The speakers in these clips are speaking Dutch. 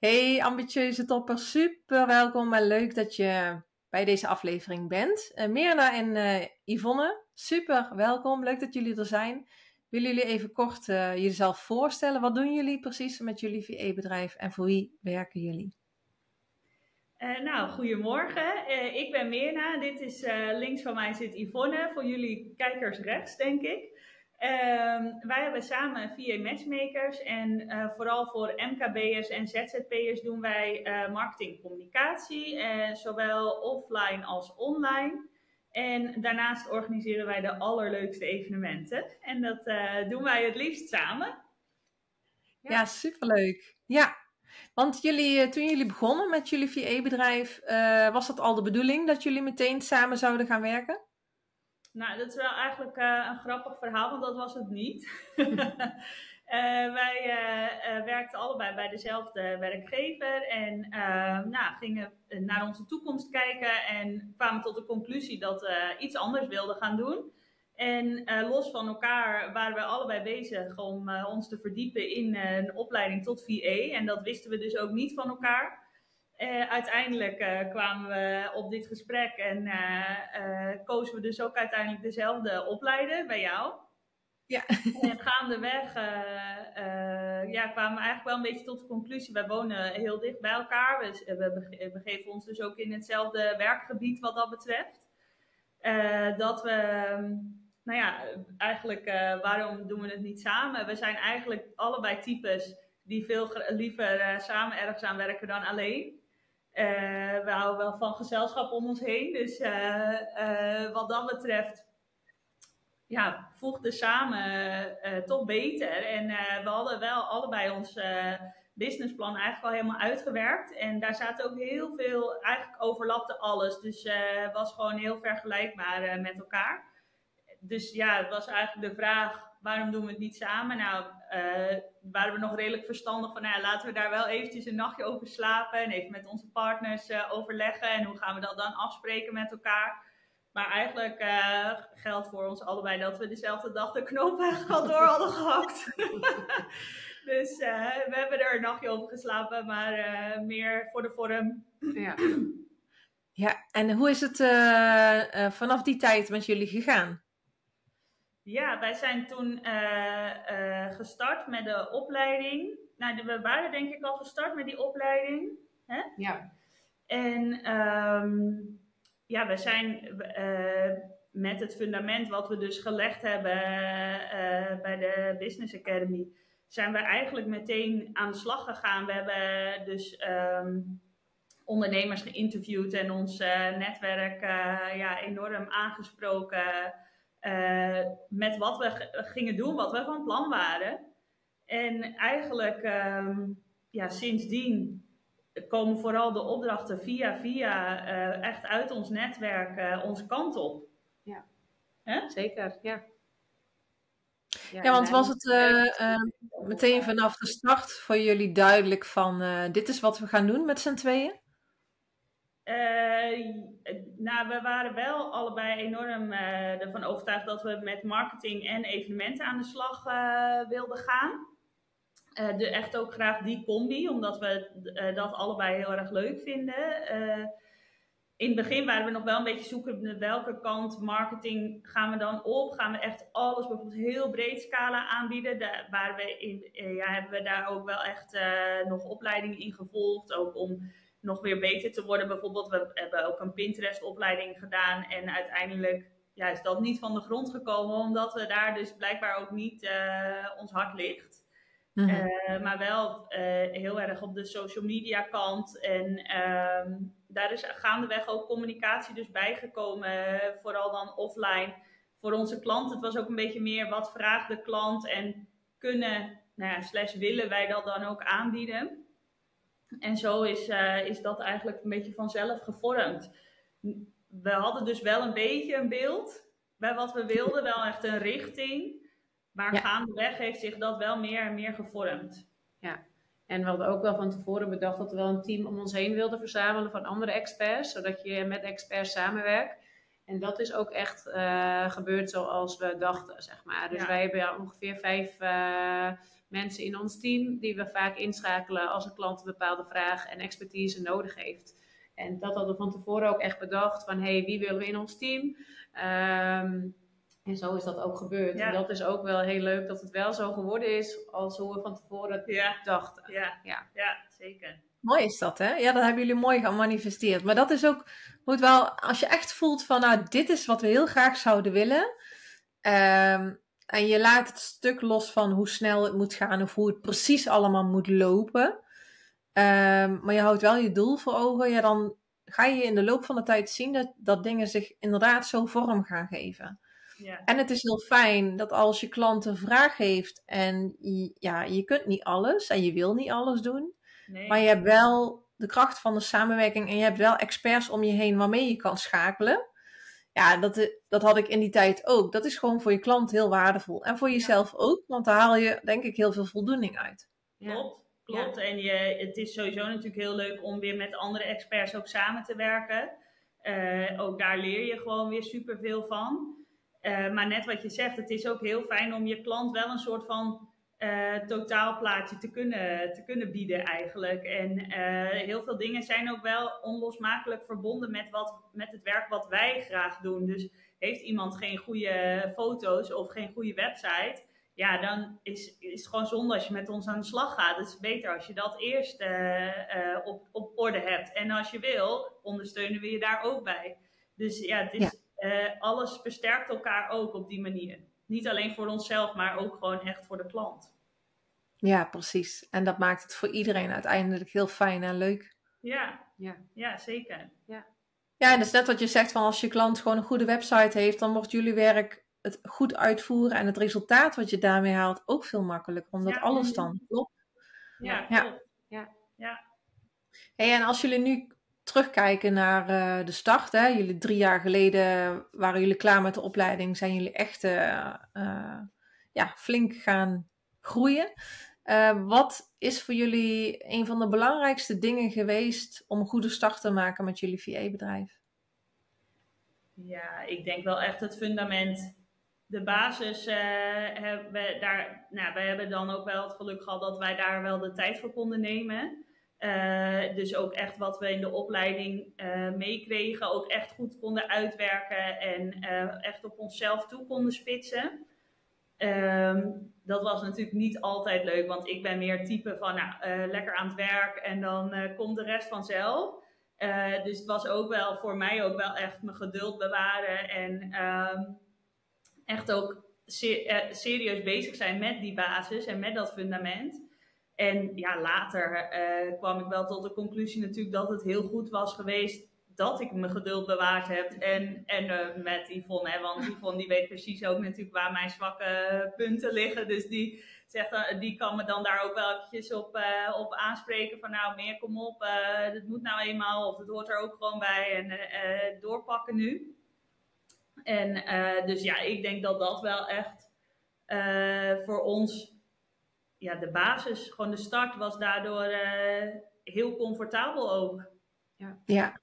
Hey, ambitieuze topper, super welkom en leuk dat je bij deze aflevering bent. Mirna en Yvonne, super welkom, leuk dat jullie er zijn. Willen jullie even kort jezelf voorstellen? Wat doen jullie precies met jullie VA-bedrijf en voor wie werken jullie? Goedemorgen. Ik ben Mirna. Dit is links van mij zit Yvonne. Voor jullie kijkers rechts, denk ik. Wij hebben samen VA Matchmakers en vooral voor MKB'ers en ZZP'ers doen wij marketingcommunicatie, zowel offline als online. En daarnaast organiseren wij de allerleukste evenementen. En dat doen wij het liefst samen. Ja, superleuk. Ja, want toen jullie begonnen met jullie VA-bedrijf, was dat al de bedoeling dat jullie meteen samen zouden gaan werken? Nou, dat is wel eigenlijk een grappig verhaal, want dat was het niet. Wij werkten allebei bij dezelfde werkgever en gingen naar onze toekomst kijken en kwamen tot de conclusie dat we iets anders wilden gaan doen. En los van elkaar waren we allebei bezig om ons te verdiepen in een opleiding tot VA. En dat wisten we dus ook niet van elkaar. Uiteindelijk kwamen we op dit gesprek en kozen we dus ook uiteindelijk dezelfde opleider bij jou. Ja. En gaandeweg kwamen we eigenlijk wel een beetje tot de conclusie. Wij wonen heel dicht bij elkaar. We begeven ons dus ook in hetzelfde werkgebied wat dat betreft. Dat we, waarom doen we het niet samen? We zijn eigenlijk allebei types die veel liever samen ergens aan werken dan alleen. We houden wel van gezelschap om ons heen. Dus wat dat betreft voegde samen toch beter. En we hadden wel allebei ons businessplan eigenlijk al helemaal uitgewerkt. En daar zaten ook heel veel, eigenlijk overlapte alles. Dus het was gewoon heel vergelijkbaar met elkaar. Dus ja, het was eigenlijk de vraag, waarom doen we het niet samen? Nou, waren we nog redelijk verstandig van, laten we daar wel eventjes een nachtje over slapen. En even met onze partners overleggen. En hoe gaan we dat dan afspreken met elkaar? Maar eigenlijk geldt voor ons allebei dat we dezelfde dag de knoop eigenlijk al door hadden gehakt. Dus we hebben er een nachtje over geslapen, maar meer voor de vorm. Ja. Ja, en hoe is het vanaf die tijd met jullie gegaan? Ja, wij zijn toen gestart met de opleiding. Nou, we waren denk ik al gestart met die opleiding. Hè? Ja. En we zijn met het fundament wat we dus gelegd hebben bij de Business Academy, zijn we eigenlijk meteen aan de slag gegaan. We hebben dus ondernemers geïnterviewd en ons netwerk enorm aangesproken met wat we gingen doen, wat we van plan waren. En eigenlijk sindsdien komen vooral de opdrachten via echt uit ons netwerk onze kant op. Ja, Hè? Zeker, ja. Ja, want was het meteen vanaf de start voor jullie duidelijk van dit is wat we gaan doen met z'n tweeën? We waren wel allebei enorm ervan overtuigd dat we met marketing en evenementen aan de slag wilden gaan. Echt ook graag die combi, omdat we dat allebei heel erg leuk vinden. In het begin waren we nog wel een beetje zoeken welke kant marketing gaan we dan op. Gaan we echt alles bijvoorbeeld heel breed scala aanbieden. Hebben we daar ook wel echt nog opleidingen in gevolgd. Ook om nog weer beter te worden. Bijvoorbeeld, we hebben ook een Pinterest-opleiding gedaan. En uiteindelijk is dat niet van de grond gekomen. Omdat we daar dus blijkbaar ook niet ons hart ligt. Maar wel heel erg op de social media kant. En daar is gaandeweg ook communicatie dus bijgekomen. Vooral dan offline. Voor onze klant. Het was ook een beetje meer wat vraagt de klant. En willen wij dat dan ook aanbieden. En zo is dat eigenlijk een beetje vanzelf gevormd. We hadden dus wel een beetje een beeld bij wat we wilden. Wel echt een richting. Maar gaandeweg heeft zich dat wel meer en meer gevormd. Ja, en we hadden ook wel van tevoren bedacht dat we wel een team om ons heen wilden verzamelen van andere experts. Zodat je met experts samenwerkt. En dat is ook echt gebeurd zoals we dachten, zeg maar. Dus wij hebben ongeveer 5 mensen in ons team die we vaak inschakelen als een klant een bepaalde vraag en expertise nodig heeft. En dat hadden we van tevoren ook echt bedacht van wie willen we in ons team? En zo is dat ook gebeurd. Ja. En dat is ook wel heel leuk dat het wel zo geworden is als hoe we van tevoren dachten. Ja, zeker. Mooi is dat, hè? Ja, dat hebben jullie mooi gemanifesteerd. Maar dat is ook, moet wel, als je echt voelt van, nou, dit is wat we heel graag zouden willen. En je laat het stuk los van hoe snel het moet gaan of hoe het precies allemaal moet lopen. Maar je houdt wel je doel voor ogen. Ja, dan ga je in de loop van de tijd zien dat dingen zich inderdaad zo vorm gaan geven. Ja. En het is heel fijn dat als je klant een vraag heeft en je kunt niet alles en je wil niet alles doen. Nee. Maar je hebt wel de kracht van de samenwerking en je hebt wel experts om je heen waarmee je kan schakelen. Ja, dat had ik in die tijd ook. Dat is gewoon voor je klant heel waardevol. En voor jezelf ook, want daar haal je denk ik heel veel voldoening uit. Klopt. En het is sowieso natuurlijk heel leuk om weer met andere experts ook samen te werken. Ook daar leer je gewoon weer superveel van. Maar net wat je zegt, het is ook heel fijn om je klant wel een soort van totaalplaatje te kunnen bieden eigenlijk. En heel veel dingen zijn ook wel onlosmakelijk verbonden met het werk wat wij graag doen. Dus heeft iemand geen goede foto's of geen goede website, ja, dan is het gewoon zonde als je met ons aan de slag gaat. Het is beter als je dat eerst op orde hebt. En als je wil, ondersteunen we je daar ook bij. Dus ja, het is, alles versterkt elkaar ook op die manier. Niet alleen voor onszelf, maar ook gewoon echt voor de klant. Ja, precies. En dat maakt het voor iedereen uiteindelijk heel fijn en leuk. Ja, zeker. Ja, en dat is net wat je zegt, van als je klant gewoon een goede website heeft, dan wordt jullie werk het goed uitvoeren en het resultaat wat je daarmee haalt ook veel makkelijker, omdat alles dan klopt. Ja, klopt. Ja. Hey, en als jullie nu terugkijken naar de start, hè, jullie 3 jaar geleden waren jullie klaar met de opleiding, zijn jullie echt flink gaan groeien. Wat is voor jullie een van de belangrijkste dingen geweest om een goede start te maken met jullie VA-bedrijf? Ja, ik denk wel echt het fundament. De basis hebben we daar. Nou, wij hebben dan ook wel het geluk gehad dat wij daar wel de tijd voor konden nemen. Dus ook echt wat we in de opleiding meekregen, ook echt goed konden uitwerken en echt op onszelf toe konden spitsen. Dat was natuurlijk niet altijd leuk, want ik ben meer type van lekker aan het werk en dan komt de rest vanzelf. Dus het was ook wel voor mij ook wel echt mijn geduld bewaren en echt ook serieus bezig zijn met die basis en met dat fundament. En ja, later kwam ik wel tot de conclusie natuurlijk dat het heel goed was geweest dat ik mijn geduld bewaard heb. En met Yvonne, hè, want Yvonne die weet precies ook natuurlijk waar mijn zwakke punten liggen. Dus die kan me dan daar ook wel eventjes op aanspreken van nou meer kom op, dat moet nou eenmaal of het hoort er ook gewoon bij en doorpakken nu. En dus ja, ik denk dat dat wel echt voor ons de basis, gewoon de start was daardoor heel comfortabel ook. Ja.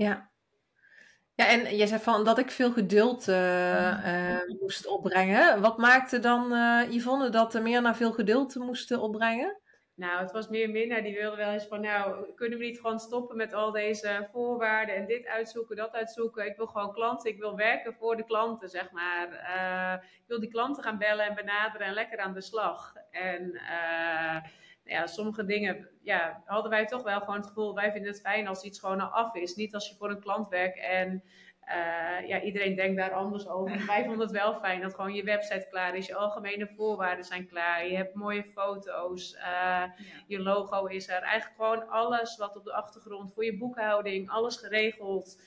Ja, en je zei van dat ik veel geduld moest opbrengen. Wat maakte dan Yvonne dat er meer naar veel geduld moesten opbrengen? Nou, het was meer Minna, die wilde wel eens van, nou, kunnen we niet gewoon stoppen met al deze voorwaarden en dit uitzoeken, dat uitzoeken. Ik wil gewoon klanten, ik wil werken voor de klanten, zeg maar. Ik wil die klanten gaan bellen en benaderen en lekker aan de slag. En sommige dingen hadden wij toch wel gewoon het gevoel, wij vinden het fijn als iets gewoon al af is. Niet als je voor een klant werkt en iedereen denkt daar anders over. Wij vonden het wel fijn dat gewoon je website klaar is, je algemene voorwaarden zijn klaar, je hebt mooie foto's, je logo is er. Eigenlijk gewoon alles wat op de achtergrond voor je boekhouding, alles geregeld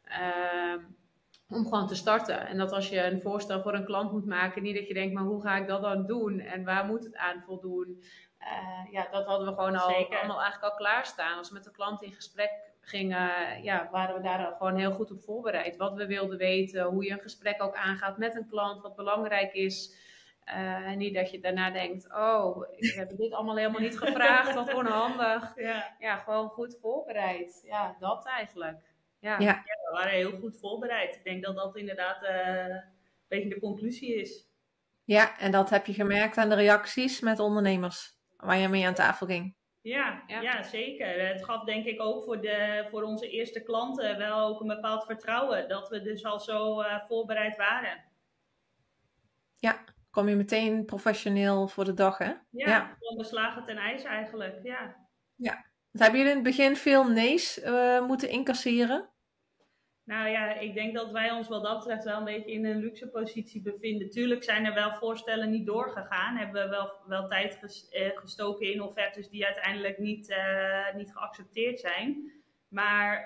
om gewoon te starten. En dat als je een voorstel voor een klant moet maken, niet dat je denkt, maar hoe ga ik dat dan doen en waar moet het aan voldoen? Dat hadden we gewoon allemaal eigenlijk al klaarstaan. Als we met de klant in gesprek gingen, waren we daar gewoon heel goed op voorbereid. Wat we wilden weten, hoe je een gesprek ook aangaat met een klant, wat belangrijk is. En niet dat je daarna denkt, oh, ik heb dit allemaal helemaal niet gevraagd, wat onhandig. Ja, gewoon goed voorbereid. Ja, dat eigenlijk. Ja, we waren heel goed voorbereid. Ik denk dat dat inderdaad een beetje de conclusie is. Ja, en dat heb je gemerkt aan de reacties met ondernemers waar je mee aan tafel ging. Ja, zeker. Het gaf denk ik ook voor onze eerste klanten wel ook een bepaald vertrouwen. Dat we dus al zo voorbereid waren. Ja, kom je meteen professioneel voor de dag, hè? Ja, gewoon beslagen ten ijs eigenlijk, ja. Ja. Hebben jullie in het begin veel nee's moeten incasseren? Nou ja, ik denk dat wij ons wat dat betreft wel een beetje in een luxe positie bevinden. Tuurlijk zijn er wel voorstellen niet doorgegaan. Hebben we wel tijd gestoken in offertes die uiteindelijk niet geaccepteerd zijn. Maar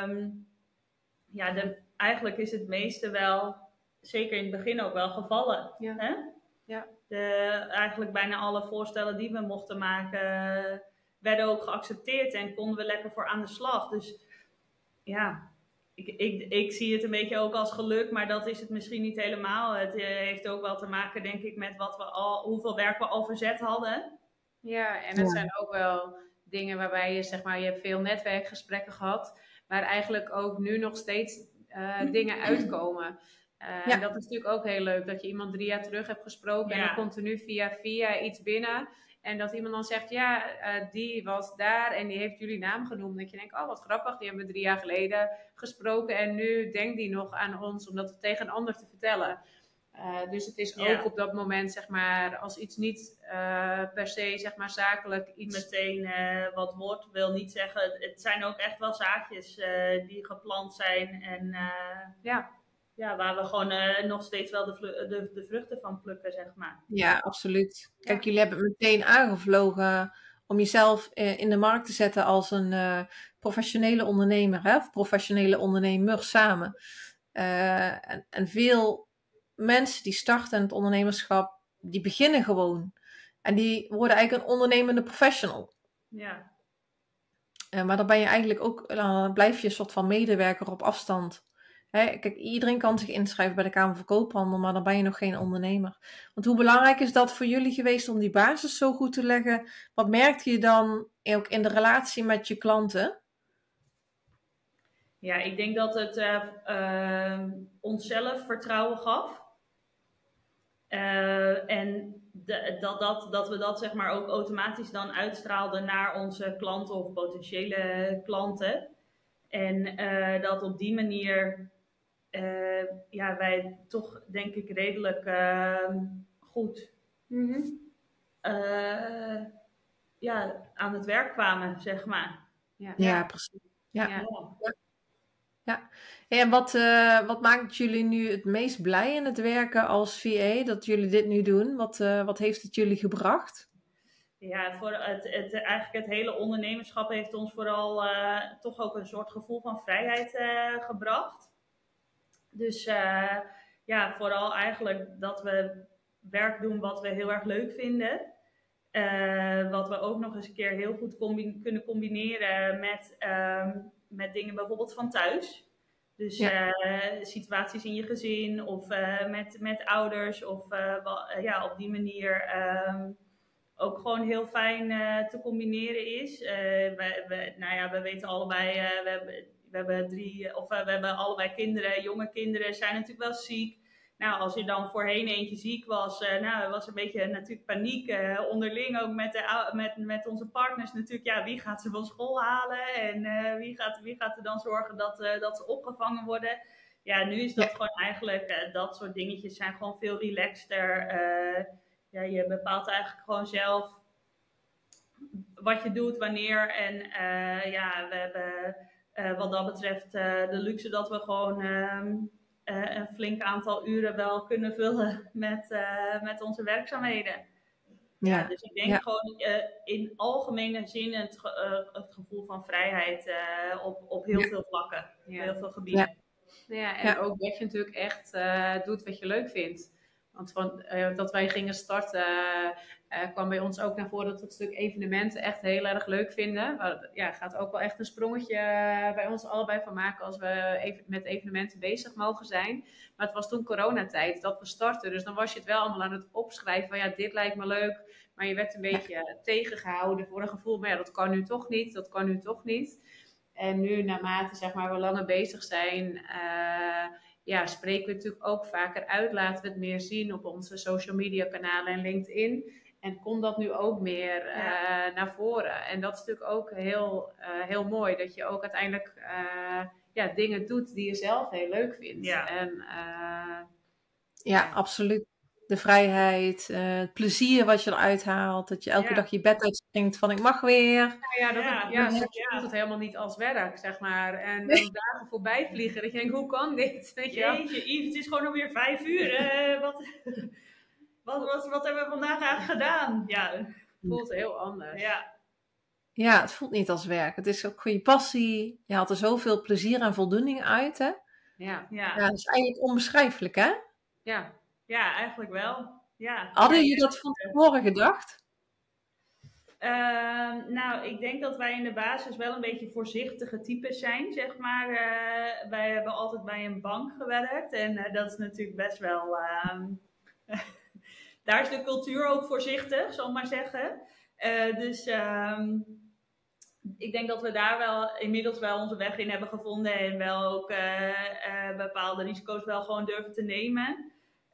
eigenlijk is het meeste wel, zeker in het begin ook wel gevallen. Ja. Hè? Ja. Eigenlijk bijna alle voorstellen die we mochten maken werden ook geaccepteerd en konden we lekker voor aan de slag. Dus ja... Ik zie het een beetje ook als geluk, maar dat is het misschien niet helemaal. Het heeft ook wel te maken, denk ik, met hoeveel werk we al verzet hadden. Ja, en het zijn ook wel dingen waarbij je, zeg maar, je hebt veel netwerkgesprekken gehad, maar eigenlijk ook nu nog steeds dingen uitkomen. En dat is natuurlijk ook heel leuk, dat je iemand 3 jaar terug hebt gesproken en dan komt er nu via iets binnen. En dat iemand dan zegt, die was daar en die heeft jullie naam genoemd. Dat je denkt, oh wat grappig, die hebben we 3 jaar geleden gesproken. En nu denkt die nog aan ons om dat tegen een ander te vertellen. Dus het is ook op dat moment, zeg maar, als iets niet per se, zeg maar, zakelijk iets... Meteen wat wordt, wil niet zeggen. Het zijn ook echt wel zaadjes die geplant zijn. En waar we gewoon nog steeds wel de vruchten van plukken, zeg maar. Ja, absoluut. Kijk, jullie hebben het meteen aangevlogen om jezelf in de markt te zetten als een professionele ondernemer, hè? Of professionele ondernemer samen. En veel mensen die starten het ondernemerschap, die beginnen gewoon. En die worden eigenlijk een ondernemende professional. Ja. Maar dan ben je eigenlijk ook, dan blijf je een soort van medewerker op afstand. Hè, kijk, iedereen kan zich inschrijven bij de Kamer van Koophandel, maar dan ben je nog geen ondernemer. Want hoe belangrijk is dat voor jullie geweest om die basis zo goed te leggen? Wat merkte je dan ook in de relatie met je klanten? Ja, ik denk dat het onszelf vertrouwen gaf. En dat we dat zeg maar ook automatisch dan uitstraalden naar onze klanten of potentiële klanten. En dat op die manier wij toch denk ik redelijk goed aan het werk kwamen, zeg maar. Ja, precies. Ja. En wat maakt jullie nu het meest blij in het werken als VA, dat jullie dit nu doen? Wat heeft het jullie gebracht? Ja, voor eigenlijk het hele ondernemerschap heeft ons vooral toch ook een soort gevoel van vrijheid gebracht. Dus vooral eigenlijk dat we werk doen wat we heel erg leuk vinden. Wat we ook nog eens een keer heel goed kunnen combineren met dingen bijvoorbeeld van thuis. Dus situaties in je gezin of met ouders of op die manier ook gewoon heel fijn te combineren is. We weten allebei, we hebben allebei kinderen, jonge kinderen, zijn natuurlijk wel ziek. Nou, als er dan voorheen eentje ziek was, was een beetje natuurlijk paniek onderling ook met onze partners natuurlijk. Ja, wie gaat ze van school halen en wie gaat er dan zorgen dat ze opgevangen worden? Ja, nu is dat gewoon eigenlijk, dat soort dingetjes zijn gewoon veel relaxter. Je bepaalt eigenlijk gewoon zelf wat je doet, wanneer. En we hebben wat dat betreft de luxe dat we gewoon een flink aantal uren wel kunnen vullen met onze werkzaamheden. Ja, dus ik denk gewoon in algemene zin het gevoel van vrijheid op heel veel vlakken, op heel veel gebieden. En ook dat je natuurlijk echt doet wat je leuk vindt. Want dat wij gingen starten, kwam bij ons ook naar voren dat we het stuk evenementen echt heel erg leuk vinden. Gaat ook wel echt een sprongetje bij ons allebei van maken als we met evenementen bezig mogen zijn. Maar het was toen coronatijd dat we startten. Dus dan was je het wel allemaal aan het opschrijven van dit lijkt me leuk. Maar je werd een beetje tegengehouden voor een gevoel. Maar dat kan nu toch niet. En nu naarmate zeg maar, we langer bezig zijn, spreken we natuurlijk ook vaker uit. Laten we het meer zien op onze social media kanalen en LinkedIn. En komt dat nu ook meer naar voren. En dat is natuurlijk ook heel mooi. Dat je ook uiteindelijk dingen doet die je zelf heel leuk vindt. Ja. En, Absoluut. De vrijheid, het plezier wat je eruit haalt. Dat je elke dag je bed uitspringt van ik mag weer. Soms voelt het helemaal niet als werk, zeg maar. En dan dagen voorbij vliegen. Dat je denkt, hoe kan dit? Weet je wel? Jeetje, Yves, het is gewoon alweer 5 uur. Wat hebben we vandaag eigenlijk gedaan? Ja, Het voelt heel anders. Ja, het voelt niet als werk. Het is ook goede passie. Je haalt er zoveel plezier en voldoening uit, hè? Ja, dat is eigenlijk onbeschrijfelijk, hè? Ja, eigenlijk wel. Ja. Hadden jullie dat van tevoren gedacht? Nou, ik denk dat wij in de basis wel een beetje voorzichtige types zijn, zeg maar. Wij hebben altijd bij een bank gewerkt en dat is natuurlijk best wel... daar is de cultuur ook voorzichtig, zal ik maar zeggen. Ik denk dat we daar wel inmiddels wel onze weg in hebben gevonden en wel ook bepaalde risico's wel gewoon durven te nemen.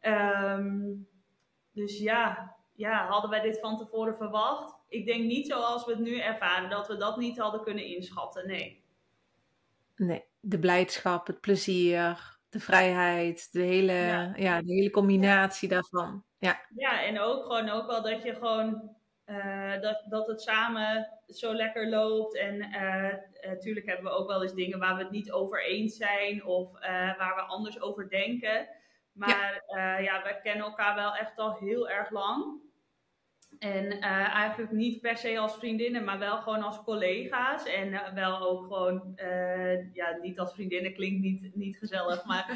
Hadden wij dit van tevoren verwacht? Ik denk niet zoals we het nu ervaren, dat we dat niet hadden kunnen inschatten, nee. Nee, de blijdschap, het plezier, de vrijheid, de hele combinatie daarvan. Ja, en ook wel dat je gewoon, dat het samen zo lekker loopt. En natuurlijk hebben we ook wel eens dingen waar we het niet over eens zijn of waar we anders over denken. Maar we kennen elkaar wel echt al heel erg lang. En eigenlijk niet per se als vriendinnen, maar wel gewoon als collega's. En wel ook gewoon, niet als vriendinnen klinkt niet gezellig, maar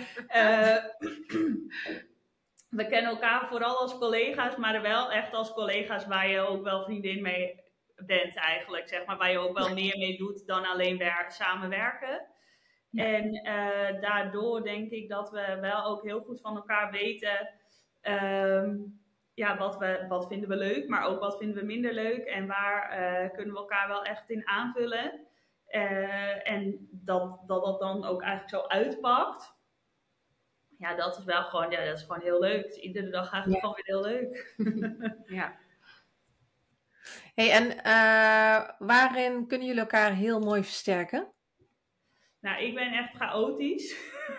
we kennen elkaar vooral als collega's, maar wel echt als collega's waar je ook wel vriendin mee bent eigenlijk, zeg maar. Waar je ook wel meer mee doet dan alleen samenwerken. Ja. En daardoor denk ik dat we wel ook heel goed van elkaar weten... wat vinden we leuk, maar ook wat vinden we minder leuk. En waar kunnen we elkaar wel echt in aanvullen. En dat dan ook eigenlijk zo uitpakt. Ja, dat is wel gewoon, dat is gewoon heel leuk. Dus iedere dag eigenlijk gewoon weer heel leuk. Ja. Hey, en waarin kunnen jullie elkaar heel mooi versterken? Nou, ik ben echt chaotisch.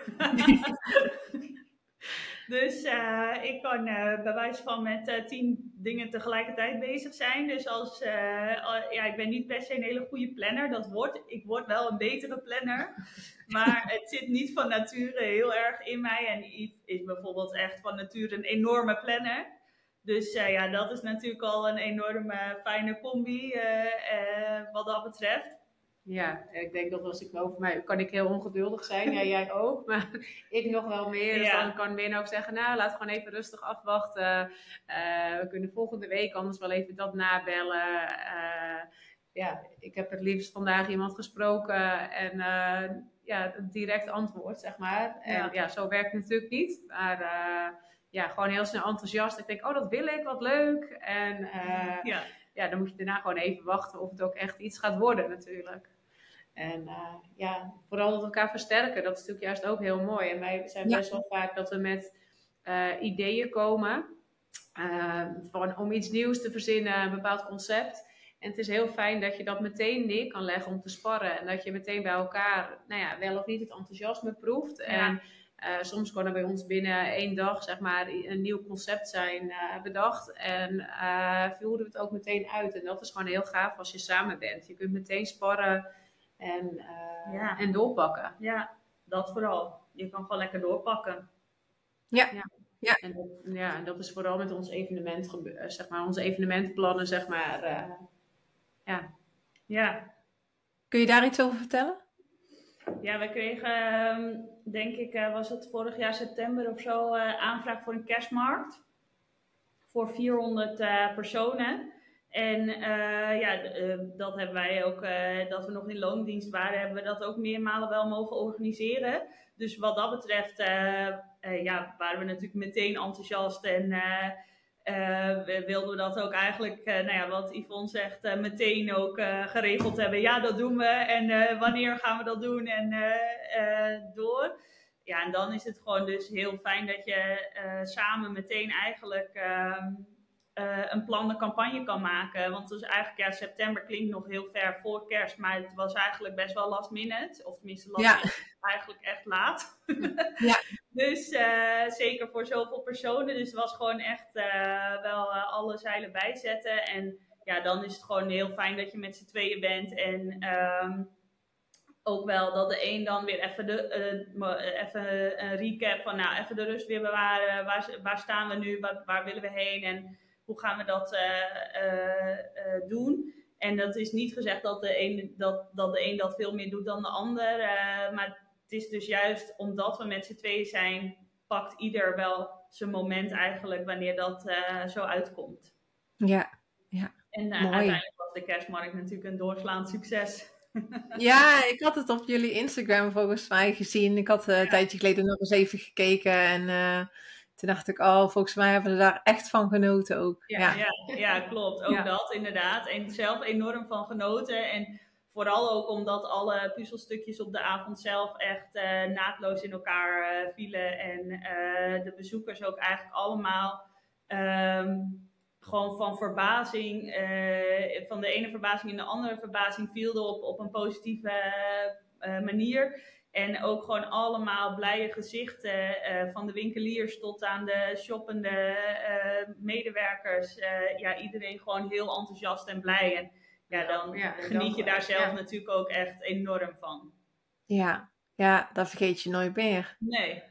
Dus ik kan bij wijze van met 10 dingen tegelijkertijd bezig zijn. Dus ik ben niet per se een hele goede planner. Ik word wel een betere planner. Maar het zit niet van nature heel erg in mij. En Yves is bijvoorbeeld echt van nature een enorme planner. Dus dat is natuurlijk al een enorme fijne combi wat dat betreft. Ja, ik denk dat als ik over mij kan ik heel ongeduldig zijn. Ja, jij ook, maar ik nog wel meer. Dus dan kan Win ook zeggen, nou, laat gewoon even rustig afwachten. We kunnen volgende week anders wel even dat nabellen. Ik heb het liefst vandaag iemand gesproken en direct antwoord, zeg maar. En zo werkt het natuurlijk niet. Maar gewoon heel snel enthousiast. Ik denk, dat wil ik, wat leuk. En dan moet je daarna gewoon even wachten of het ook echt iets gaat worden natuurlijk. En vooral dat we elkaar versterken, dat is natuurlijk juist ook heel mooi. En wij zijn best wel vaak dat we met ideeën komen om iets nieuws te verzinnen, een bepaald concept. En het is heel fijn dat je dat meteen neer kan leggen om te sparren. En dat je meteen bij elkaar wel of niet het enthousiasme proeft. Ja. En soms kan er bij ons binnen 1 dag zeg maar een nieuw concept zijn bedacht. En voeren we het ook meteen uit. En dat is gewoon heel gaaf als je samen bent. Je kunt meteen sparren en doorpakken. Ja, dat vooral. Je kan gewoon lekker doorpakken. Ja. En dat is vooral met ons evenement, zeg maar, onze evenementplannen, zeg maar. Kun je daar iets over vertellen? Ja, we kregen, denk ik, was het vorig jaar september of zo, aanvraag voor een kerstmarkt. Voor 400 personen. En dat hebben wij ook, dat we nog in loondienst waren, hebben we dat ook meermalen wel mogen organiseren. Dus wat dat betreft waren we natuurlijk meteen enthousiast en wilden we dat ook eigenlijk, wat Yvonne zegt, meteen ook geregeld hebben. Ja, dat doen we en wanneer gaan we dat doen en door. ja, en dan is het gewoon dus heel fijn dat je samen meteen eigenlijk een plan, een campagne kan maken. Want dus eigenlijk, ja, september klinkt nog heel ver voor kerst, maar het was eigenlijk best wel last minute. Of tenminste last minute, eigenlijk echt laat. Ja. Dus zeker voor zoveel personen. Dus het was gewoon echt wel alle zeilen bijzetten. En ja, dan is het gewoon heel fijn dat je met z'n tweeën bent. En ook wel dat de een dan weer even een recap van, nou, even de rust weer bewaren. Waar staan we nu? Waar willen we heen? En hoe gaan we dat doen? En dat is niet gezegd dat de een dat veel meer doet dan de ander. Maar het is dus juist omdat we met z'n tweeën zijn, pakt ieder wel zijn moment eigenlijk wanneer dat zo uitkomt. Ja. En uiteindelijk was de kerstmarkt natuurlijk een doorslaand succes. Ja, ik had het op jullie Instagram volgens mij gezien. Ik had een tijdje geleden nog eens even gekeken. En toen dacht ik, volgens mij hebben we daar echt van genoten ook. Ja, klopt. Ook dat inderdaad. En zelf enorm van genoten. En vooral ook omdat alle puzzelstukjes op de avond zelf echt naadloos in elkaar vielen. En de bezoekers ook eigenlijk allemaal gewoon van verbazing, van de ene verbazing in de andere verbazing vielen op een positieve manier. En ook gewoon allemaal blije gezichten, van de winkeliers tot aan de shoppende medewerkers. Ja, iedereen gewoon heel enthousiast en blij. En ja, dan geniet je daar zelf natuurlijk ook echt enorm van. Ja, dat vergeet je nooit meer. Nee.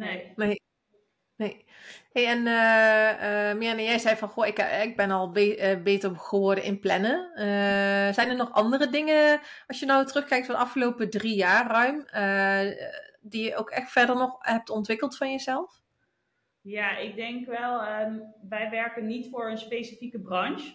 Hey, en Mirjana, jij zei van, goh, ik ben al beter geworden in plannen. Zijn er nog andere dingen, als je nou terugkijkt van de afgelopen 3 jaar ruim, die je ook echt verder nog hebt ontwikkeld van jezelf? Ja, ik denk wel, wij werken niet voor een specifieke branche.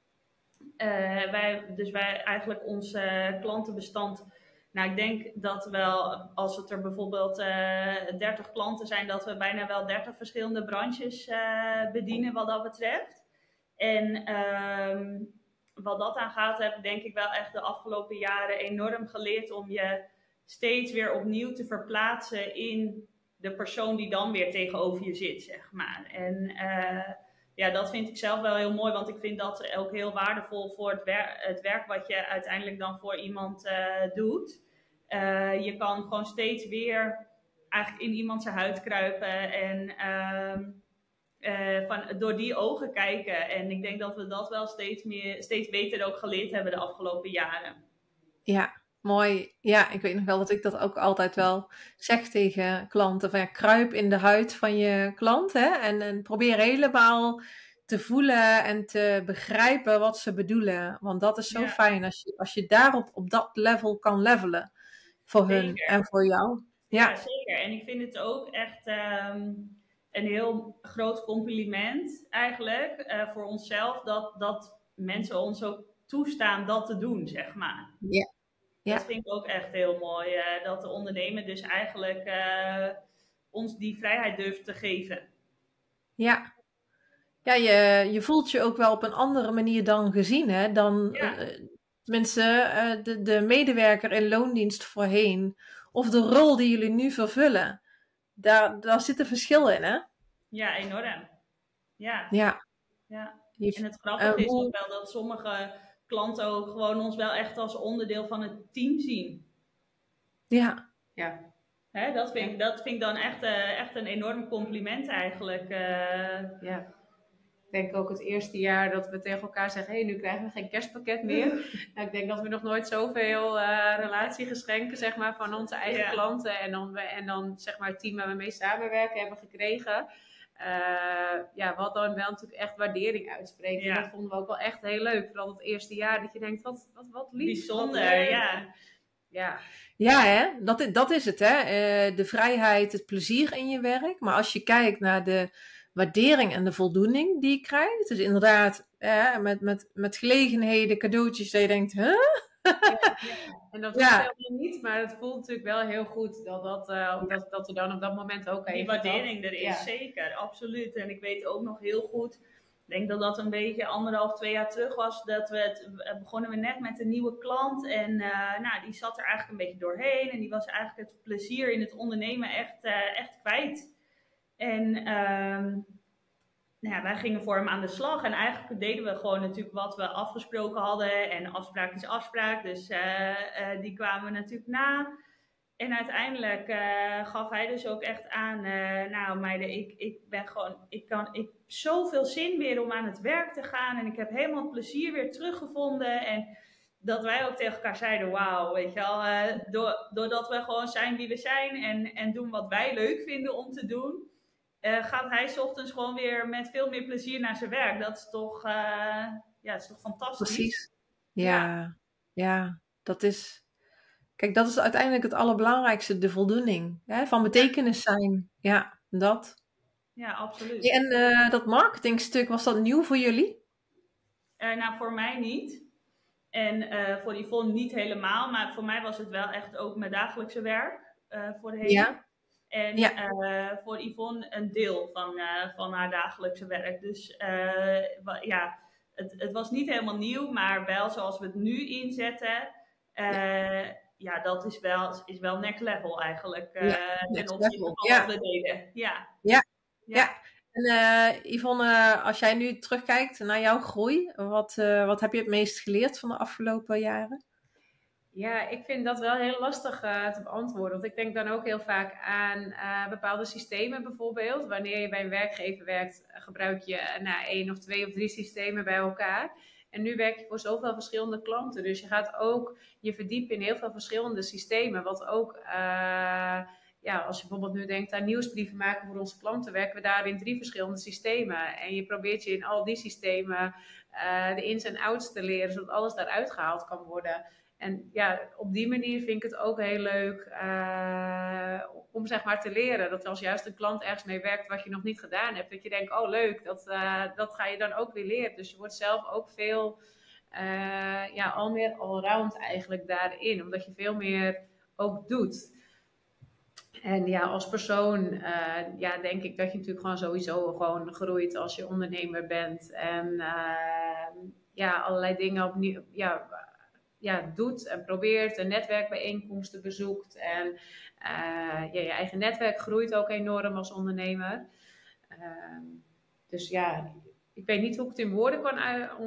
Wij eigenlijk ons klantenbestand. Nou, ik denk dat wel, als het er bijvoorbeeld 30 klanten zijn, dat we bijna wel 30 verschillende branches bedienen wat dat betreft. En wat dat aangaat, heb ik denk ik wel echt de afgelopen jaren enorm geleerd om je steeds weer opnieuw te verplaatsen in de persoon die dan weer tegenover je zit, zeg maar. En ja, dat vind ik zelf wel heel mooi, want ik vind dat ook heel waardevol voor het werk wat je uiteindelijk dan voor iemand doet. Je kan gewoon steeds weer eigenlijk in iemand zijn huid kruipen en door die ogen kijken. En ik denk dat we dat wel steeds beter ook geleerd hebben de afgelopen jaren. Ja, mooi. Ja, ik weet nog wel dat ik dat ook altijd wel zeg tegen klanten. Van, kruip in de huid van je klant. Hè? En probeer helemaal te voelen en te begrijpen wat ze bedoelen. Want dat is zo fijn als je daarop op dat level kan levelen. Voor hun en voor jou. Ja, zeker. En ik vind het ook echt een heel groot compliment eigenlijk voor onszelf. Dat mensen ons ook toestaan dat te doen, zeg maar. Ja. Dat vind ik ook echt heel mooi. Dat de ondernemer dus eigenlijk ons die vrijheid durft te geven. Ja, je voelt je ook wel op een andere manier dan gezien. Hè? Dan tenminste de medewerker in loondienst voorheen. Of de rol die jullie nu vervullen. Daar zit een verschil in, hè? Ja, enorm. Ja. En het grappige is ook wel dat sommige klanten ook gewoon ons wel echt als onderdeel van het team zien. Ja. Hè, dat vind ik dan echt een enorm compliment eigenlijk. Ja. Ik denk ook het eerste jaar dat we tegen elkaar zeggen, nu krijgen we geen kerstpakket meer. Nou, ik denk dat we nog nooit zoveel relatiegeschenken, zeg maar, van onze eigen klanten en dan zeg maar het team waar we mee samenwerken hebben gekregen. Wat dan wel natuurlijk echt waardering uitspreekt. En dat vonden we ook wel echt heel leuk. Vooral het eerste jaar dat je denkt, wat lief. Bijzonder, Ja, hè? Dat is het, hè? De vrijheid, het plezier in je werk. Maar als je kijkt naar de waardering en de voldoening die je krijgt. Dus inderdaad, met gelegenheden, cadeautjes, dat je denkt, huh? En dat hoeft helemaal niet, maar het voelt natuurlijk wel heel goed dat we dan op dat moment ook die waardering er is, zeker, absoluut. En ik weet ook nog heel goed denk dat dat een beetje 1,5-2 jaar terug was. Dat begonnen we net met een nieuwe klant. En die zat er eigenlijk een beetje doorheen. En die was eigenlijk het plezier in het ondernemen echt kwijt. En wij gingen voor hem aan de slag. En eigenlijk deden we gewoon natuurlijk wat we afgesproken hadden. En afspraak is afspraak. Dus die kwamen natuurlijk na. En uiteindelijk gaf hij dus ook echt aan, meiden, ik heb zoveel zin weer om aan het werk te gaan. En ik heb helemaal het plezier weer teruggevonden. En dat wij ook tegen elkaar zeiden, wauw, weet je wel. Doordat we gewoon zijn wie we zijn en doen wat wij leuk vinden om te doen. Gaat hij 's ochtends gewoon weer met veel meer plezier naar zijn werk. Dat is toch, is toch fantastisch. Precies. Ja, dat is... Kijk, dat is uiteindelijk het allerbelangrijkste, de voldoening. Hè? Van betekenis zijn. Ja, dat. Ja, absoluut. Ja, en dat marketingstuk, was dat nieuw voor jullie? Voor mij niet. En voor Yvonne niet helemaal. Maar voor mij was het wel echt ook mijn dagelijkse werk voorheen. Ja. En voor Yvonne een deel van haar dagelijkse werk. Dus het was niet helemaal nieuw. Maar wel zoals we het nu inzetten... dat is wel next level eigenlijk. Ten opzichte van wat we deden. Ja. En Yvonne, als jij nu terugkijkt naar jouw groei, wat heb je het meest geleerd van de afgelopen jaren? Ja, ik vind dat wel heel lastig te beantwoorden. Want ik denk dan ook heel vaak aan bepaalde systemen bijvoorbeeld. Wanneer je bij een werkgever werkt, gebruik je 1 of 2 of 3 systemen bij elkaar. En nu werk je voor zoveel verschillende klanten. Dus je gaat ook je verdiepen in heel veel verschillende systemen. Wat ook, als je bijvoorbeeld nu denkt aan nieuwsbrieven maken voor onze klanten, werken we daar in 3 verschillende systemen. En je probeert je in al die systemen de ins en outs te leren, zodat alles daaruit gehaald kan worden. En ja, op die manier vind ik het ook heel leuk om zeg maar te leren. Dat als juist een klant ergens mee werkt wat je nog niet gedaan hebt, dat je denkt, oh leuk, dat ga je dan ook weer leren. Dus je wordt zelf ook veel al meer allround eigenlijk daarin. Omdat je veel meer ook doet. En ja, als persoon denk ik dat je natuurlijk gewoon sowieso gewoon groeit als je ondernemer bent. En allerlei dingen opnieuw... doet en probeert en netwerkbijeenkomsten bezoekt. En je eigen netwerk groeit ook enorm als ondernemer. Dus ja, ik weet niet hoe ik het in woorden kan...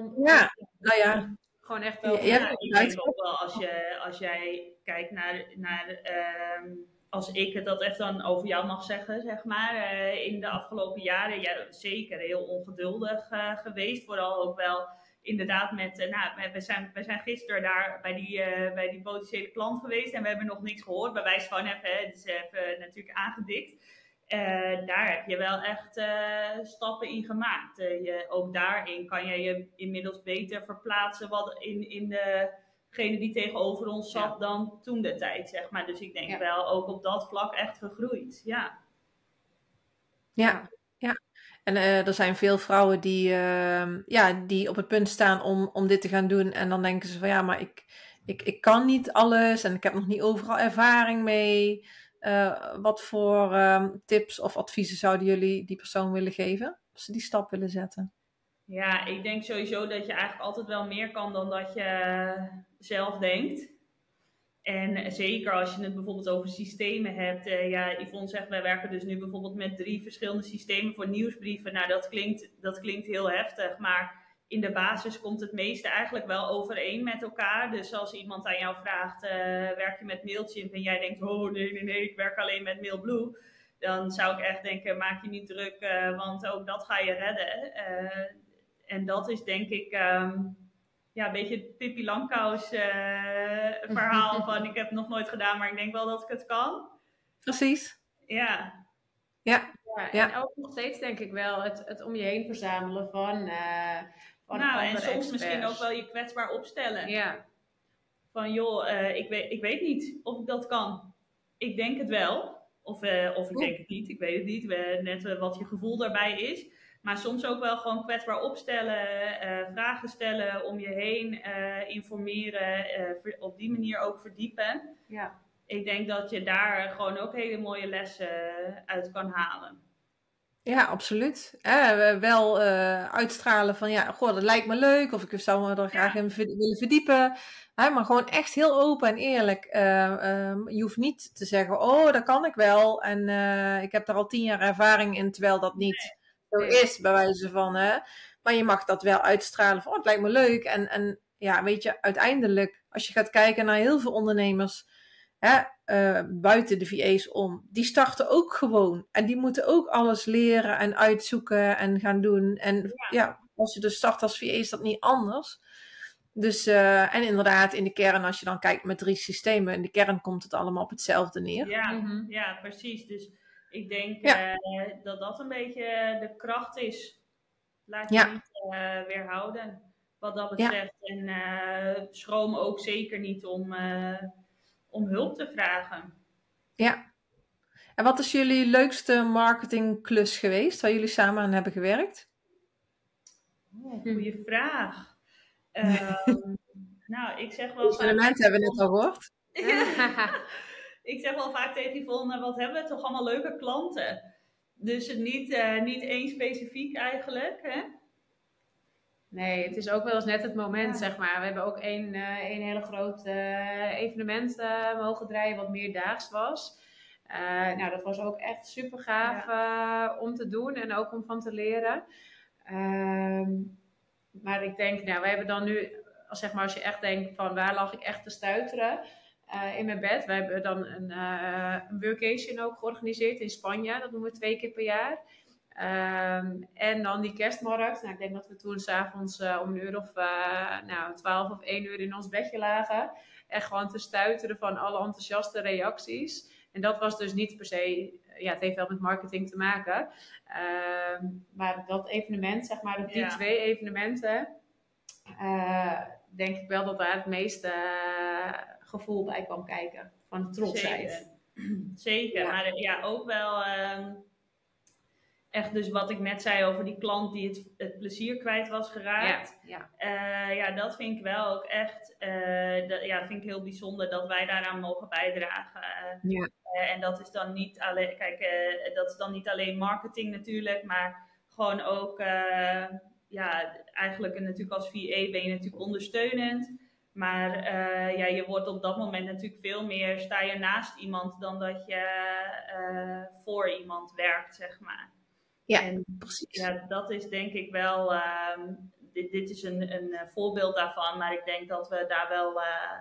Gewoon echt wel... ik denk ook wel als jij kijkt naar als ik het dat echt dan over jou mag zeggen, zeg maar. In de afgelopen jaren, zeker heel ongeduldig geweest. Vooral ook wel... Inderdaad, we zijn gisteren daar bij die potentiële klant geweest en we hebben nog niks gehoord. Bij wijze van het is even natuurlijk aangedikt. Daar heb je wel echt stappen in gemaakt. Ook daarin kan je je inmiddels beter verplaatsen wat in degene die tegenover ons zat dan toen de tijd, zeg maar. Dus ik denk wel ook op dat vlak echt gegroeid. Ja. En er zijn veel vrouwen die op het punt staan om dit te gaan doen. En dan denken ze van maar ik kan niet alles en ik heb nog niet overal ervaring mee. Wat voor tips of adviezen zouden jullie die persoon willen geven? Als ze die stap willen zetten? Ja, ik denk sowieso dat je eigenlijk altijd wel meer kan dan dat je zelf denkt. En zeker als je het bijvoorbeeld over systemen hebt. Yvonne zegt, wij werken dus nu bijvoorbeeld met 3 verschillende systemen voor nieuwsbrieven. Nou, dat klinkt heel heftig, maar in de basis komt het meeste eigenlijk wel overeen met elkaar. Dus als iemand aan jou vraagt, werk je met Mailchimp? En jij denkt, oh nee, ik werk alleen met Mailblue. Dan zou ik echt denken, maak je niet druk, want ook dat ga je redden. En dat is denk ik... een beetje het Pippi Langkous verhaal van ik heb het nog nooit gedaan, maar ik denk wel dat ik het kan. Precies. Ja. En ook nog steeds denk ik wel het om je heen verzamelen van en soms experts. misschien ook wel je kwetsbaar opstellen. Ja. Van joh, ik weet niet of ik dat kan. Ik denk het wel. Of ik denk het niet, ik weet het niet. Net wat je gevoel daarbij is. Maar soms ook wel gewoon kwetsbaar opstellen, vragen stellen om je heen, informeren, op die manier ook verdiepen. Ja. Ik denk dat je daar gewoon ook hele mooie lessen uit kan halen. Ja, absoluut. Wel uitstralen van, ja, goh, dat lijkt me leuk. Of ik zou me er graag Ja, in willen verdiepen. Maar gewoon echt heel open en eerlijk. Je hoeft niet te zeggen, oh, dat kan ik wel. En ik heb daar al 10 jaar ervaring in, terwijl dat niet zo Nee. is, bij wijze van. Hè. Maar je mag dat wel uitstralen van, oh, het lijkt me leuk. En ja, weet je, uiteindelijk, als je gaat kijken naar heel veel ondernemers... Hè, buiten de VA's om, die starten ook gewoon. En die moeten ook alles leren en uitzoeken en gaan doen. En ja, als je dus start als VA is dat niet anders. Dus, en inderdaad, in de kern, als je dan kijkt met 3 systemen, in de kern komt het allemaal op hetzelfde neer. ja, precies. Dus ik denk Ja, dat dat een beetje de kracht is. Laat je ja, niet weerhouden wat dat ja, betreft. En schroom ook zeker niet om hulp te vragen. ja. En wat is jullie leukste marketingklus geweest, waar jullie samen aan hebben gewerkt? Goeie vraag. Nou, ik zeg wel vaak... Evenementen hebben we net al gehoord. Ik zeg wel vaak tegen Yvonne, wat hebben we toch allemaal leuke klanten. Dus het niet één specifiek eigenlijk, hè? Nee, het is ook wel eens net het moment, Ja. zeg maar. We hebben ook één hele groot evenement mogen draaien, wat meerdaags was. Nou, dat was ook echt super gaaf om te doen en ook om van te leren. Maar ik denk, nou, we hebben dan nu, zeg maar, als je echt denkt van waar lag ik echt te stuiteren in mijn bed. We hebben dan een workation ook georganiseerd in Spanje. Dat doen we 2 keer per jaar. En dan die kerstmarkt. Nou, ik denk dat we toen s'avonds om een uur of 12 of 1 uur in ons bedje lagen. Echt gewoon te stuiteren van alle enthousiaste reacties. En dat was dus niet per se, ja, het heeft wel met marketing te maken. Maar dat evenement, zeg maar, die 2 evenementen, denk ik wel dat daar het meeste gevoel bij kwam kijken. Van trotsheid. Zeker. Ja. Maar ja, ook wel echt dus wat ik net zei over die klant die het plezier kwijt was geraakt. Ja, dat vind ik wel ook echt, vind ik heel bijzonder dat wij daaraan mogen bijdragen. Ja. En dat is dan niet alleen, dat is dan niet alleen marketing natuurlijk, maar gewoon ook, eigenlijk natuurlijk als VA ben je natuurlijk ondersteunend. Maar je wordt op dat moment natuurlijk veel meer, sta je naast iemand dan dat je voor iemand werkt, zeg maar. Ja, en precies. Ja, dat is denk ik wel, dit is een voorbeeld daarvan, maar ik denk dat we daar wel,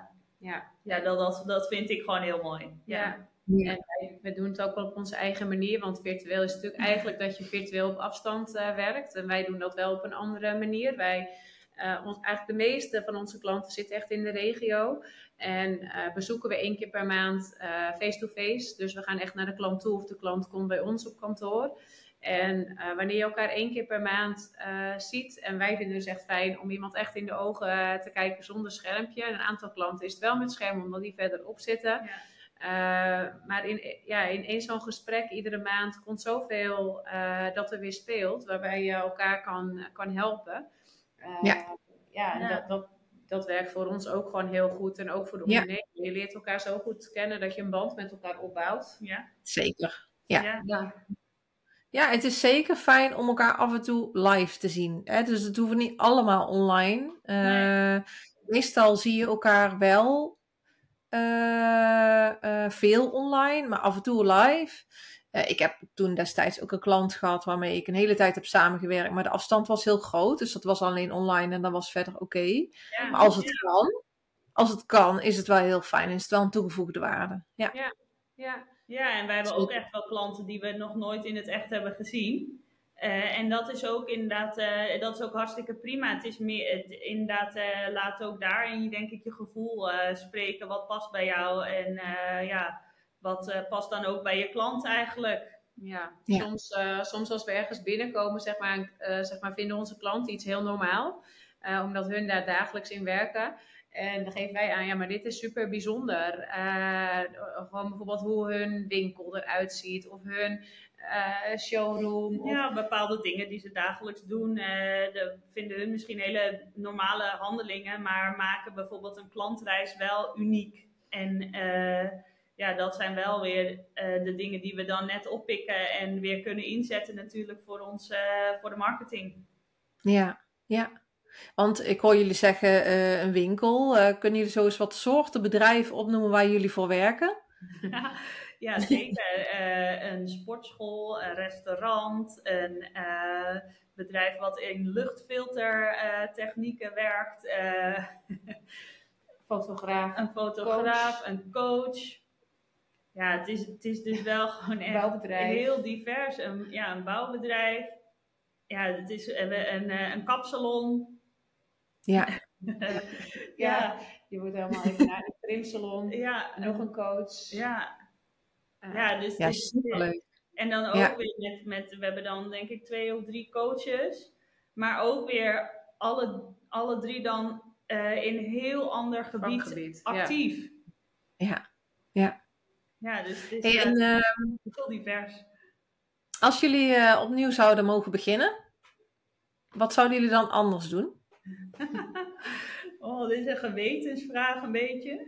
dat vind ik gewoon heel mooi. Ja. Ja. En we doen het ook wel op onze eigen manier, want virtueel is natuurlijk eigenlijk dat je virtueel op afstand werkt. En wij doen dat wel op een andere manier. Eigenlijk de meeste van onze klanten zitten echt in de regio. En bezoeken we 1 keer per maand face-to-face. Dus we gaan echt naar de klant toe of de klant komt bij ons op kantoor. En wanneer je elkaar 1 keer per maand ziet, en wij vinden het dus echt fijn om iemand echt in de ogen te kijken zonder schermpje. En een aantal klanten is het wel met scherm, omdat die verderop zitten. Maar in één zo'n gesprek iedere maand komt zoveel dat er weer speelt, waarbij je elkaar kan helpen. Dat werkt voor ons ook gewoon heel goed. En ook voor de ondernemer. Je leert elkaar zo goed kennen dat je een band met elkaar opbouwt. Ja. Zeker. Ja, het is zeker fijn om elkaar af en toe live te zien. Hè? Dus het hoeft niet allemaal online. Meestal zie je elkaar wel veel online, maar af en toe live. Ik heb toen destijds ook een klant gehad waarmee ik een hele tijd heb samengewerkt, maar de afstand was heel groot, dus dat was alleen online en dat was verder oké. Ja, maar als het kan, is het wel heel fijn. Is het wel een toegevoegde waarde. Ja, en wij hebben ook echt wel klanten die we nog nooit in het echt hebben gezien. En dat is ook inderdaad, dat is ook hartstikke prima. Het is meer, laat ook daarin denk ik je gevoel spreken. Wat past bij jou en wat past dan ook bij je klant eigenlijk. Ja. Soms als we ergens binnenkomen, zeg maar, vinden onze klanten iets heel normaal. Omdat hun daar dagelijks in werken. En dan geven wij aan, ja, maar dit is super bijzonder. Gewoon bijvoorbeeld hoe hun winkel eruit ziet of hun showroom. Ja, bepaalde dingen die ze dagelijks doen. Vinden hun misschien hele normale handelingen, maar maken bijvoorbeeld een klantreis wel uniek. En ja, dat zijn wel weer de dingen die we dan net oppikken en weer kunnen inzetten natuurlijk voor ons, voor de marketing. Ja. Want ik hoor jullie zeggen een winkel. Kunnen jullie zo eens wat soorten bedrijven opnoemen waar jullie voor werken? Ja, zeker. Een sportschool, een restaurant, een bedrijf wat in luchtfiltertechnieken werkt, Fotograaf. een fotograaf, een coach. Ja, het is dus wel gewoon echt Bouwbedrijf. heel divers. Een bouwbedrijf. Ja, het is een kapsalon. Ja. Ja, je moet helemaal even naar een trimsalon. Ja, Nog een coach. Ja, dus ja, superleuk. En dan ook weer we hebben dan denk ik 2 of 3 coaches. Maar ook weer alle 3 dan in een heel ander gebied actief. Ja. Ja, dus het is heel divers. Als jullie opnieuw zouden mogen beginnen, wat zouden jullie dan anders doen? Dit is een gewetensvraag een beetje.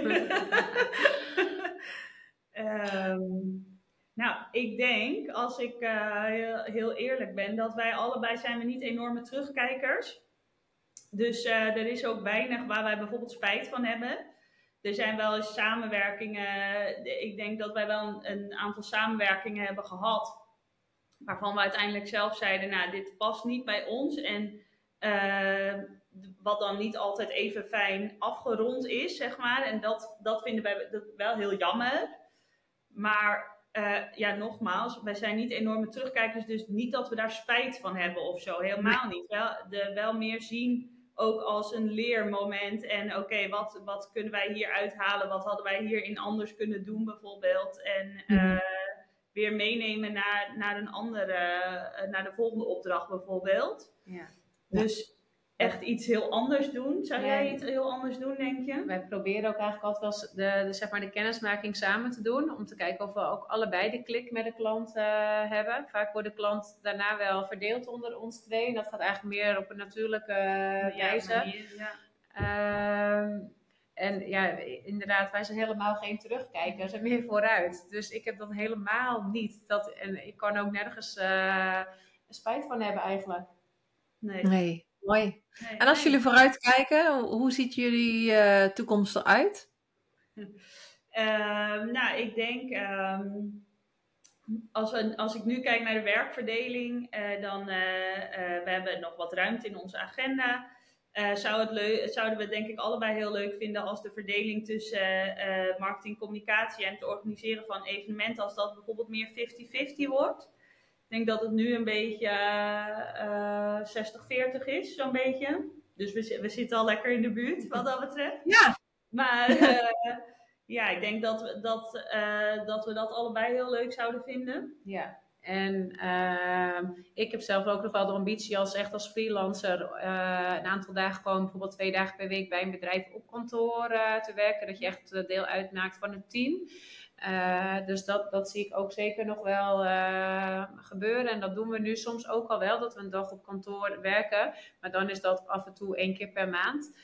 Nou, ik denk, als ik heel eerlijk ben, dat wij allebei zijn we niet enorme terugkijkers. Dus er is ook weinig waar wij bijvoorbeeld spijt van hebben. Er zijn wel eens samenwerkingen. Ik denk dat wij wel een aantal samenwerkingen hebben gehad. Waarvan we uiteindelijk zelf zeiden, nou, dit past niet bij ons. En wat dan niet altijd even fijn afgerond is, zeg maar. En dat vinden wij wel heel jammer. Maar nogmaals, wij zijn niet enorme terugkijkers. Dus niet dat we daar spijt van hebben of zo. Helemaal niet. Wel meer zien ook als een leermoment. En oké, wat kunnen wij hier uithalen? Wat hadden wij hierin anders kunnen doen bijvoorbeeld? En weer meenemen naar een andere, naar de volgende opdracht bijvoorbeeld. Ja. Dus echt iets heel anders doen. Zou jij iets heel anders doen, denk je? Wij proberen ook eigenlijk altijd wel zeg maar de kennismaking samen te doen. Om te kijken of we ook allebei de klik met de klant hebben. Vaak wordt de klant daarna wel verdeeld onder ons 2. En dat gaat eigenlijk meer op een natuurlijke wijze. En ja, inderdaad, wij zijn helemaal geen terugkijkers en meer vooruit. Dus ik heb dat helemaal niet. En ik kan ook nergens spijt van hebben eigenlijk. Nee, mooi. En als jullie vooruit kijken, hoe ziet jullie toekomst eruit? Nou, ik denk, als ik nu kijk naar de werkverdeling, dan we hebben nog wat ruimte in onze agenda. Zouden we denk ik allebei heel leuk vinden als de verdeling tussen marketing, communicatie en het organiseren van evenementen, als dat bijvoorbeeld meer 50-50 wordt. Ik denk dat het nu een beetje 60-40 is, zo'n beetje. Dus we zitten al lekker in de buurt, wat dat betreft. Ja. Maar ik denk dat we dat allebei heel leuk zouden vinden. Ja. En ik heb zelf ook nog wel de ambitie als freelancer een aantal dagen gewoon bijvoorbeeld 2 dagen per week bij een bedrijf op kantoor te werken. Dat je echt deel uitmaakt van het team. Dus dat zie ik ook zeker nog wel gebeuren. En dat doen we nu soms ook al wel, dat we een dag op kantoor werken. Maar dan is dat af en toe 1 keer per maand.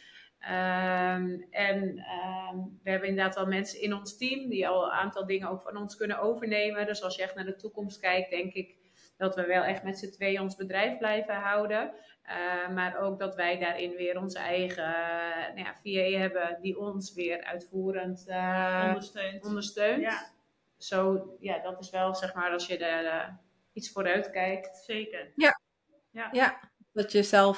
We hebben inderdaad wel mensen in ons team die al een aantal dingen ook van ons kunnen overnemen. Dus als je echt naar de toekomst kijkt, denk ik dat we wel echt met z'n 2 ons bedrijf blijven houden. Maar ook dat wij daarin weer onze eigen VA hebben die ons weer uitvoerend ondersteunt. Ja. Zo, dat is wel zeg maar als je er iets vooruit kijkt. Zeker. Ja. Dat je zelf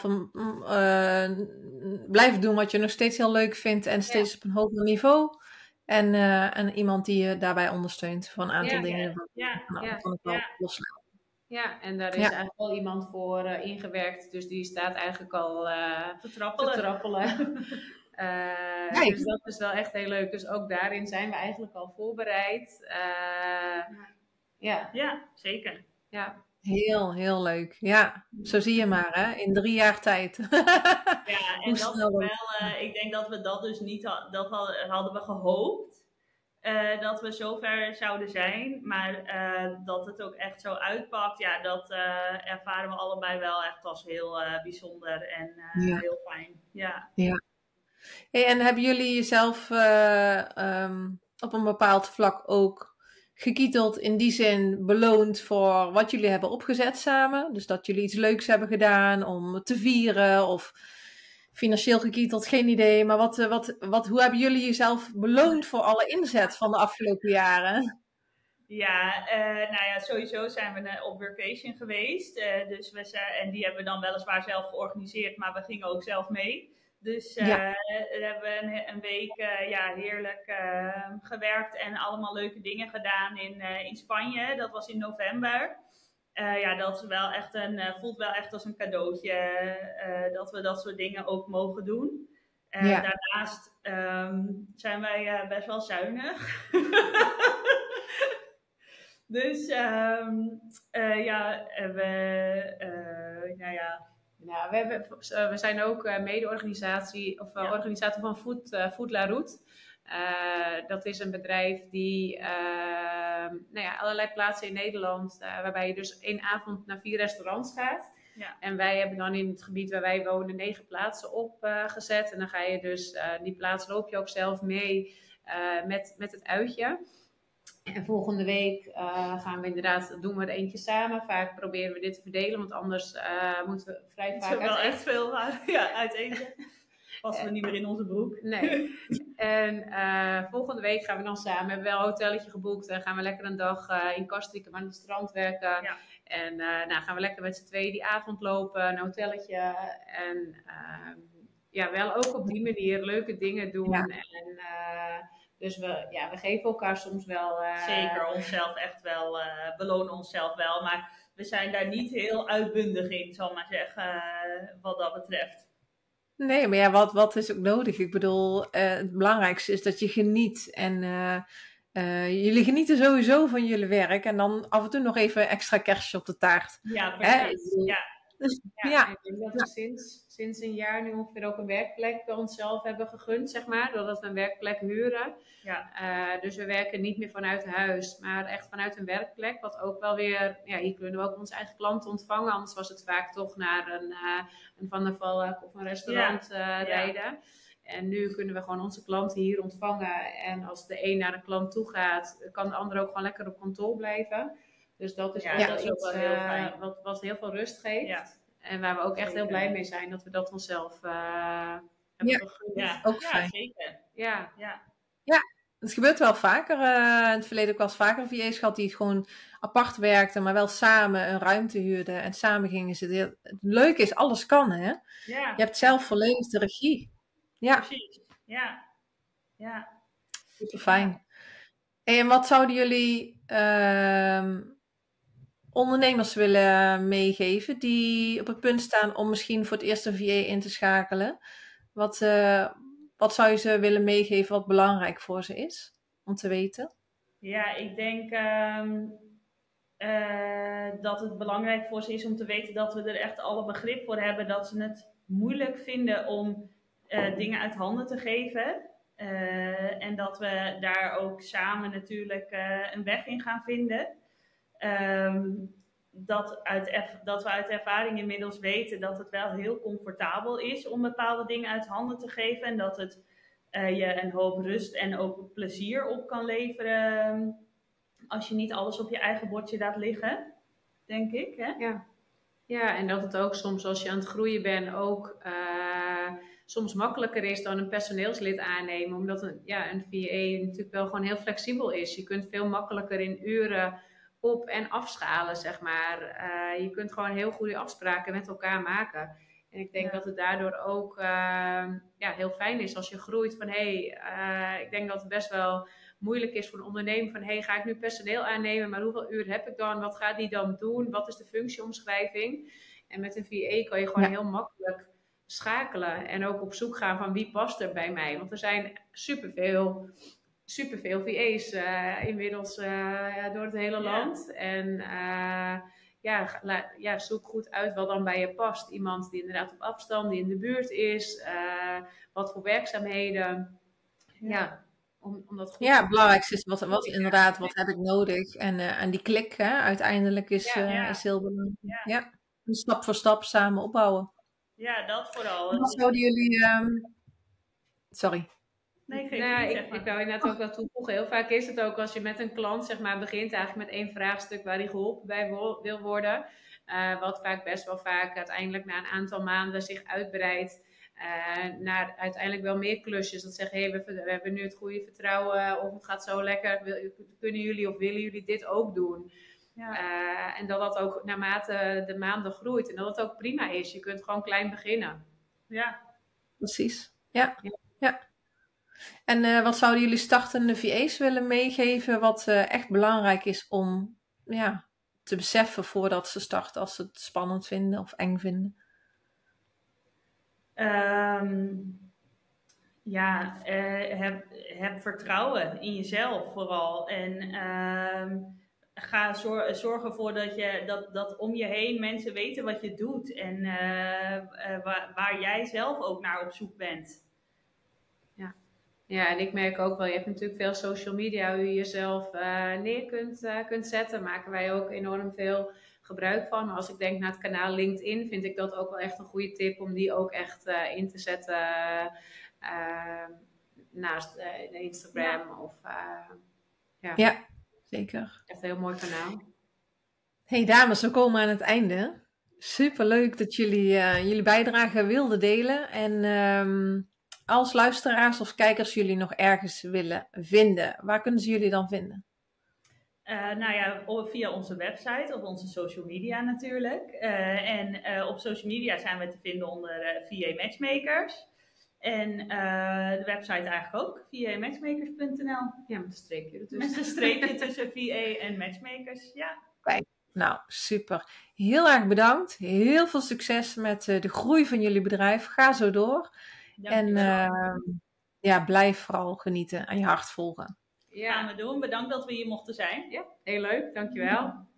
blijft doen wat je nog steeds heel leuk vindt en steeds op een hoger niveau. En iemand die je daarbij ondersteunt van een aantal dingen. Kan ik wel loslaten. Ja, en daar is eigenlijk wel iemand voor ingewerkt. Dus die staat eigenlijk al te trappelen. Dus dat is wel echt heel leuk. Dus ook daarin zijn we eigenlijk al voorbereid. Ja, zeker. Ja. Heel, heel leuk. Ja, zo zie je maar, hè? In 3 jaar tijd. Ja, en dat wel, ik denk dat we dat dus niet hadden we gehoopt. Dat we zover zouden zijn. Maar dat het ook echt zo uitpakt, dat ervaren we allebei wel echt als heel bijzonder en heel fijn. Ja. Hey, en hebben jullie jezelf op een bepaald vlak ook gekieteld, in die zin beloond voor wat jullie hebben opgezet samen? Dus dat jullie iets leuks hebben gedaan om te vieren of financieel gekieteld, geen idee. Maar hoe hebben jullie jezelf beloond voor alle inzet van de afgelopen jaren? Ja, nou ja, sowieso zijn we op workation geweest. Dus en die hebben we dan weliswaar zelf georganiseerd, maar we gingen ook zelf mee. Dus we hebben een week heerlijk gewerkt en allemaal leuke dingen gedaan in Spanje. Dat was in november. Dat is wel echt voelt wel echt als een cadeautje dat we dat soort dingen ook mogen doen. Daarnaast zijn wij best wel zuinig. Dus we zijn ook mede-organisatie of organisator van Food La Route. Dat is een bedrijf die allerlei plaatsen in Nederland, waarbij je dus 1 avond naar 4 restaurants gaat. Ja. En wij hebben dan in het gebied waar wij wonen 9 plaatsen opgezet. En dan ga je dus, die plaats loop je ook zelf mee met het uitje. En volgende week gaan we inderdaad, doen we er eentje samen. Vaak proberen we dit te verdelen, want anders moeten we vrij vaak wel echt veel uit eten. Passen we niet meer in onze broek. Nee. En volgende week gaan we dan samen. We hebben wel een hotelletje geboekt. En gaan we lekker een dag in Castricum aan het strand werken. Ja. En gaan we lekker met z'n tweeën die avond lopen. Een hotelletje. En wel ook op die manier leuke dingen doen. Ja. En dus we geven elkaar soms wel... Zeker, onszelf echt wel, belonen onszelf wel. Maar we zijn daar niet heel uitbundig in, zal ik maar zeggen, wat dat betreft. Nee, maar wat is ook nodig? Ik bedoel, het belangrijkste is dat je geniet. En jullie genieten sowieso van jullie werk. En dan af en toe nog even extra kerstje op de taart. Ja, precies. Ik denk dat we sinds een jaar nu ongeveer ook een werkplek bij onszelf hebben gegund, zeg maar. Doordat we een werkplek huren. Ja. Dus we werken niet meer vanuit huis, maar echt vanuit een werkplek. Wat ook wel weer, hier kunnen we ook onze eigen klanten ontvangen. Anders was het vaak toch naar een Van der Valk of een restaurant rijden. En nu kunnen we gewoon onze klanten hier ontvangen. En als de een naar een klant toe gaat, kan de ander ook gewoon lekker op kantoor blijven. Dus dat is ook iets wat heel veel rust geeft. Ja. En waar we ook echt heel blij mee zijn dat we dat onszelf hebben gegund. Ja, ook fijn. Zeker. Ja. Het gebeurt wel vaker. In het verleden ook wel eens vaker VA's gehad die het gewoon apart werkten, maar wel samen een ruimte huurden en samen gingen zitten. Het leuke is, alles kan, hè? Ja. Je hebt zelf volledig de regie. Ja. Precies. Ja. Super fijn. En wat zouden jullie ondernemers willen meegeven die op het punt staan om misschien voor het eerst een VA in te schakelen? Wat zou je ze willen meegeven wat belangrijk voor ze is om te weten? Ja, ik denk dat het belangrijk voor ze is om te weten dat we er echt alle begrip voor hebben. Dat ze het moeilijk vinden om dingen uit handen te geven. En dat we daar ook samen natuurlijk een weg in gaan vinden. Dat we uit ervaring inmiddels weten dat het wel heel comfortabel is om bepaalde dingen uit handen te geven. En dat het je een hoop rust en ook plezier op kan leveren als je niet alles op je eigen bordje laat liggen, denk ik. Hè? Ja, en dat het ook soms als je aan het groeien bent ook soms makkelijker is dan een personeelslid aannemen. Omdat een VA natuurlijk wel gewoon heel flexibel is. Je kunt veel makkelijker in uren op- en afschalen, zeg maar. Je kunt gewoon heel goede afspraken met elkaar maken. En ik denk dat het daardoor ook heel fijn is als je groeit van ik denk dat het best wel moeilijk is voor een ondernemer van ga ik nu personeel aannemen, maar hoeveel uur heb ik dan? Wat gaat die dan doen? Wat is de functieomschrijving? En met een VA kan je gewoon heel makkelijk schakelen en ook op zoek gaan van wie past er bij mij. Want er zijn superveel VA's inmiddels door het hele land. En zoek goed uit wat dan bij je past. Iemand die inderdaad op afstand, die in de buurt is. Wat voor werkzaamheden. Om dat goed het belangrijkste is wat heb ik nodig. En die klik uiteindelijk is heel belangrijk. Ja. Stap voor stap samen opbouwen. Ja, dat vooral. En wat zouden jullie... Sorry. Nee, geef Nou, niet, zeg maar. ik wou inderdaad ook wel toevoegen. Heel vaak is het ook als je met een klant zeg maar, begint eigenlijk met één vraagstuk waar hij geholpen bij wil worden. Wat vaak best wel vaak uiteindelijk na een aantal maanden zich uitbreidt naar uiteindelijk wel meer klusjes. Dat zeggen, hey, we hebben nu het goede vertrouwen of het gaat zo lekker. Kunnen jullie of willen jullie dit ook doen? Ja. En dat ook naarmate de maanden groeit. En dat het ook prima is. Je kunt gewoon klein beginnen. Ja. Precies. Ja. En wat zouden jullie startende VA's willen meegeven wat echt belangrijk is om te beseffen voordat ze starten als ze het spannend vinden of eng vinden? Heb vertrouwen in jezelf vooral. En zorg ervoor dat om je heen mensen weten wat je doet. En waar jij zelf ook naar op zoek bent. Ja, en ik merk ook wel, je hebt natuurlijk veel social media, hoe je jezelf neer kunt zetten. Maken wij ook enorm veel gebruik van. Maar als ik denk naar het kanaal LinkedIn, vind ik dat ook wel echt een goede tip om die ook echt in te zetten naast Instagram. Ja, zeker. Echt een heel mooi kanaal. Hey dames, we komen aan het einde. Superleuk dat jullie bijdrage wilden delen. En als luisteraars of kijkers jullie nog ergens willen vinden, waar kunnen ze jullie dan vinden? Via onze website of onze social media natuurlijk. Op social media zijn we te vinden onder VA Matchmakers. En de website eigenlijk ook, vamatchmakers.nl. Ja, met een streepje ertussen. Met een streepje tussen VA en Matchmakers, ja. Kijk, nou super. Heel erg bedankt. Heel veel succes met de groei van jullie bedrijf. Ga zo door. En blijf vooral genieten en je hart volgen. Ja, gaan we doen. Bedankt dat we hier mochten zijn. Ja, heel leuk. Dankjewel.